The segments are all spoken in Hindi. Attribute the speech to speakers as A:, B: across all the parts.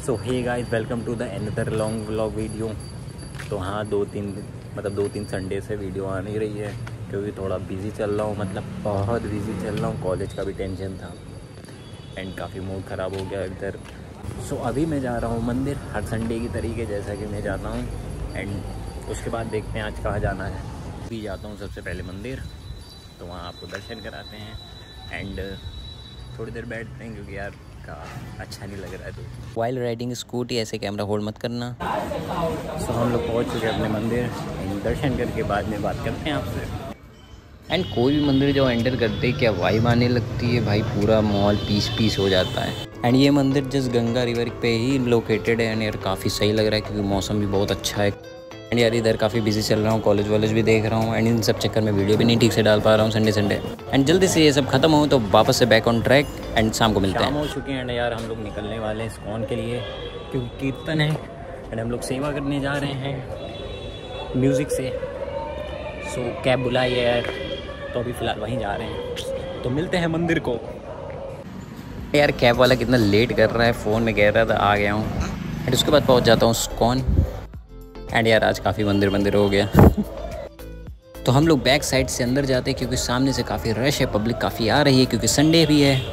A: So hey guys, welcome to the another long vlog video. तो हाँ, दो तीन संडे से वीडियो आ नहीं रही है क्योंकि थोड़ा बिज़ी चल रहा हूँ, मतलब बहुत बिज़ी चल रहा हूँ। कॉलेज का भी टेंशन था एंड काफ़ी मूड ख़राब हो गया इधर। सो अभी मैं जा रहा हूँ मंदिर, हर संडे की तरीके जैसा कि मैं जाता हूँ। एंड उसके बाद देखते हैं आज कहाँ जाना है। अभी जाता हूँ सबसे पहले मंदिर, तो वहाँ आपको दर्शन कराते हैं एंड थोड़ी देर बैठते हैं क्योंकि यार का अच्छा नहीं लग रहा है। तो वाइल राइडिंग स्कूटी ऐसे कैमरा होल्ड मत करना। सो हम लोग पहुँच चुके हैं अपने मंदिर एंड दर्शन करके बाद में बात करते हैं आपसे। एंड कोई भी मंदिर जो एंटर करते क्या वाइब आने लगती है भाई, पूरा मॉल पीस हो जाता है। एंड ये मंदिर जस्ट गंगा रिवर पे ही लोकेटेड है एंड यार काफ़ी सही लग रहा है क्योंकि मौसम भी बहुत अच्छा है। एंड यार इधर काफ़ी बिजी चल रहा हूँ, कॉलेज वॉलेज भी देख रहा हूँ एंड इन सब चक्कर में वीडियो भी नहीं ठीक से डाल पा रहा हूँ संडे। एंड जल्दी से ये सब खत्म हो तो वापस से बैक ऑन ट्रैक एंड शाम को मिलते हैं। शाम हो चुके हैं एंड यार हम लोग निकलने वाले हैं इस्कॉन के लिए क्योंकि कीर्तन है एंड हम लोग सेवा करने जा रहे हैं म्यूज़िक से। सो कैब बुलाई है यार, तो अभी फ़िलहाल वहीं जा रहे हैं, तो मिलते हैं मंदिर को। यार कैब वाला कितना लेट कर रहा है, फ़ोन में कह रहा था आ गया हूँ एंड उसके बाद पहुँच जाता हूँ इस्कॉन। एंड यार आज काफ़ी मंदिर हो गया तो हम लोग बैक साइड से अंदर जाते हैं क्योंकि सामने से काफ़ी रश है, पब्लिक काफ़ी आ रही है क्योंकि संडे भी है।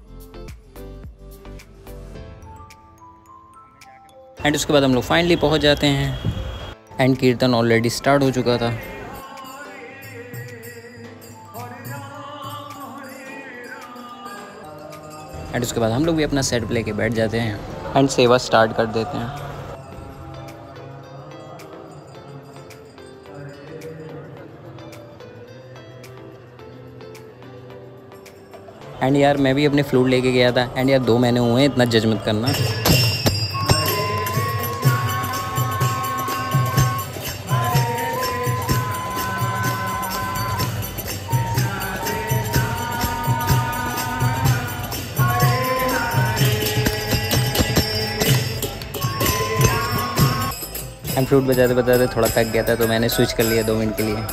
A: एंड उसके बाद हम लोग फाइनली पहुंच जाते हैं एंड कीर्तन ऑलरेडी स्टार्ट हो चुका था। एंड उसके बाद हम लोग भी अपना सेट लेके बैठ जाते हैं एंड सेवा स्टार्ट कर देते हैं। एंड यार मैं भी अपने फ्लूट लेके गया था एंड यार 2 महीने हुए हैं, इतना जज मत करना। एंड फ्लूट बजाते बजाते थोड़ा थक गया था तो मैंने स्विच कर लिया 2 मिनट के लिए।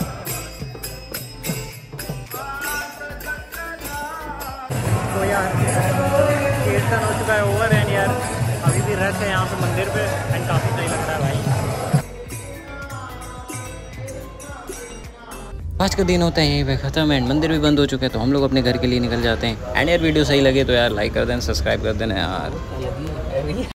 A: तो यार कीर्तन हो चुका है ओवर एंड यार अभी भी रश है यहाँ पे मंदिर पे एंड काफ़ी सही लग रहा है भाई। आज का दिन होता है यहीं पे ख़त्म एंड मंदिर भी बंद हो चुका है, तो हम लोग अपने घर के लिए निकल जाते हैं। एंड यार वीडियो सही लगे तो यार लाइक कर देना, सब्सक्राइब कर देना यार।